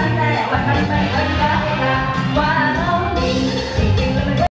แต่วันมันเป็นวันรัก